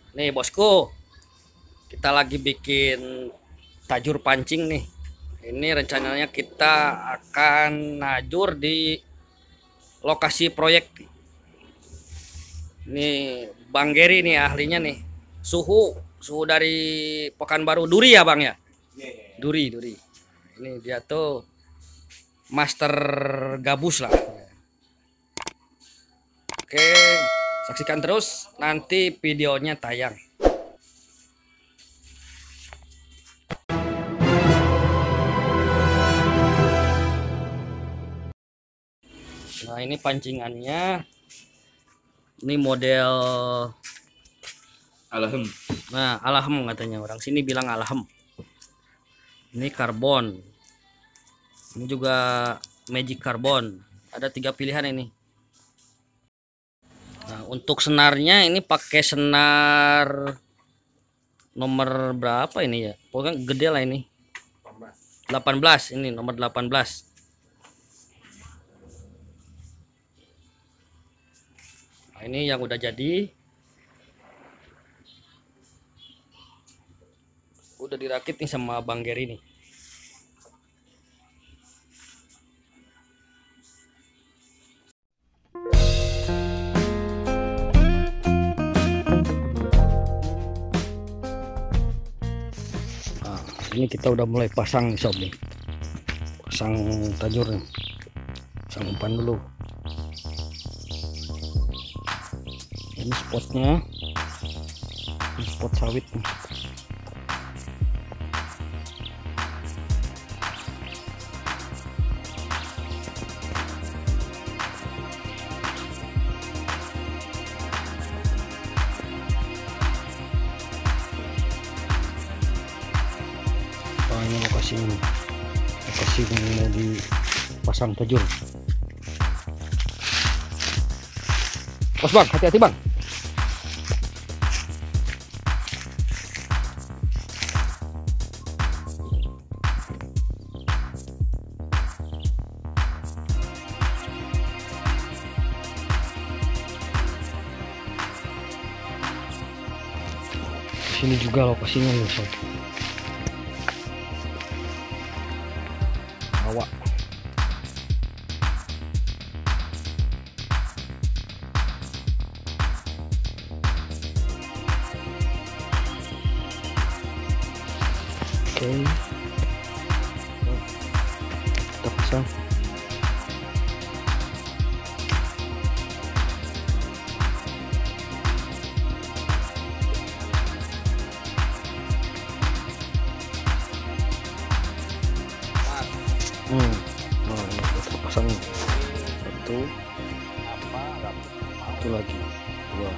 Nih bosku, kita lagi bikin tajur pancing nih. Ini rencananya kita akan najur di lokasi proyek. Ini Bang Geri nih ahlinya nih. Suhu dari Pekanbaru Duri ya Bang ya? Duri. Ini dia tuh master gabus lah. Oke, saksikan terus nanti videonya tayang. Nah, ini pancingannya. Ini model Alhem. nah, alhem katanya, orang sini bilang alhem. Ini karbon. Ini juga magic karbon. Ada 3 pilihan ini. Nah, untuk senarnya ini pakai senar nomor berapa ini ya? Pokoknya gede lah ini. 18 ini nomor 18. Nah, ini yang udah jadi. Udah dirakit nih sama Bang Geri nih. Nah, ini kita udah mulai pasang nih sob nih. Pasang tajur nih. Pasang umpan dulu. Ini spotnya. Ini spot sawit nih. Ini lokasi yang mau dipasang tajur. Bos Bang, hati-hati Bang. Sini juga lokasinya nih sob. Awak. Oke. Kita pasang. Nah, ini kita pasang satu lagi, 2.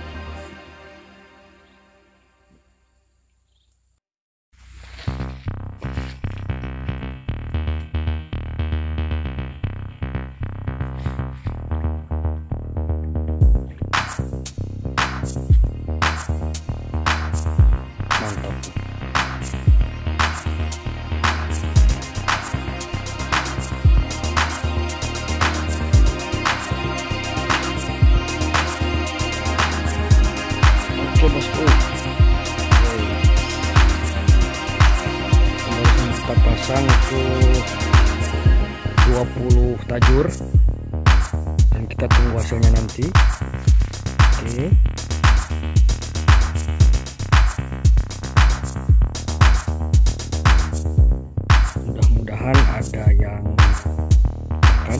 Mantap. Oke bosku, kemarin kita pasang ke 20 tajur dan kita tunggu hasilnya nanti. Oke, mudah-mudahan ada yang makan.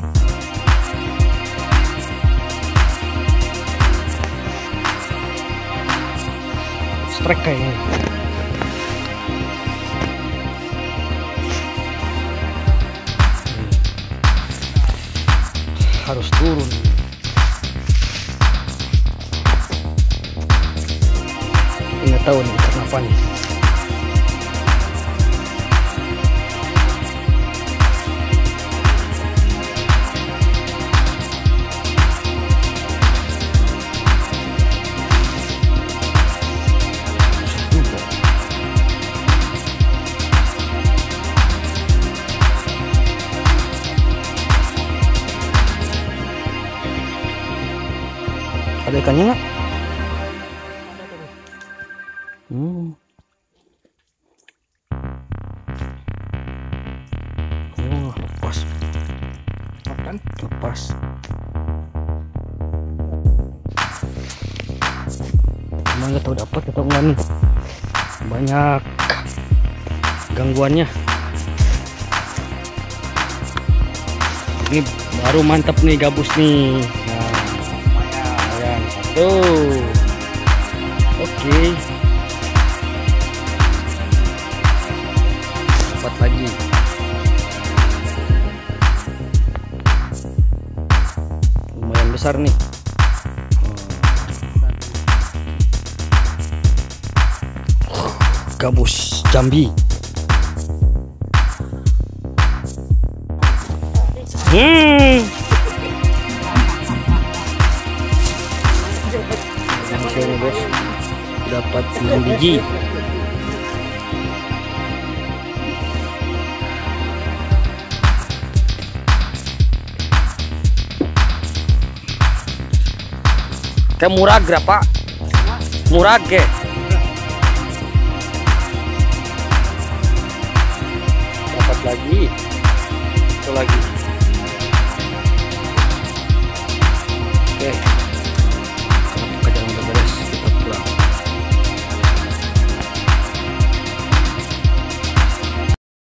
Strike kayaknya. Harus turun. Nggak tahu nih kenapa nih. Ada ikannya nggak? Oh, lepas. Makan lepas. Emang nggak tahu dapat atau enggak nih. Banyak gangguannya. Ini baru mantap nih gabus nih. Nah, lumayan satu. Oke. Dapat lagi. Lumayan besar nih. Gabus Jambi. Ini bos, dapat 9 biji. Kayak murah berapa? Murah ke? Dapat lagi. Itu lagi.